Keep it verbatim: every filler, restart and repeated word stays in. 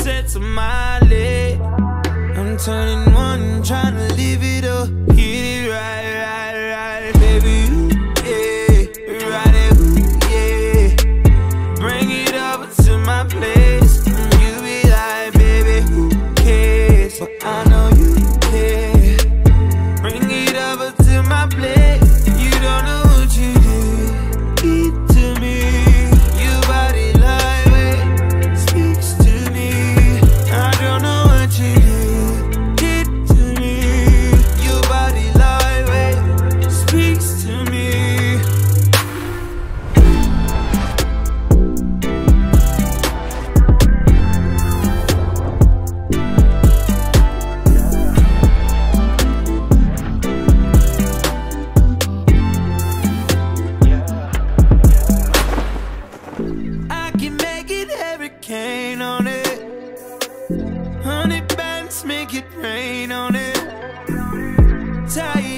set to my leg. I'm turning one, trying to live it up. Hit it right, right, right. Baby, ooh, yeah, ride it, ooh, yeah. Bring it over to my place. And you be like, baby, who cares? But I know you care. Bring it over to my place. You don't know what you did. Eat to me. Your body lightweight speaks to me. I don't know what you did. Did to me. Your body lightweight speaks to me. I can make it hurricane on it. Honey bands make it rain on it. Tight